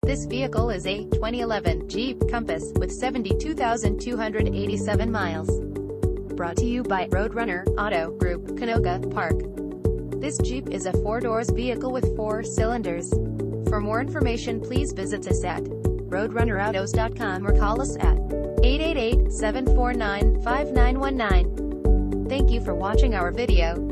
This vehicle is a 2011 Jeep Compass with 72,287 miles. Brought to you by Roadrunner Auto Group, Canoga Park. This Jeep is a 4-doors vehicle with 4 cylinders. For more information, please visit us at roadrunnerautos.com or call us at 888-749-5919. Thank you for watching our video.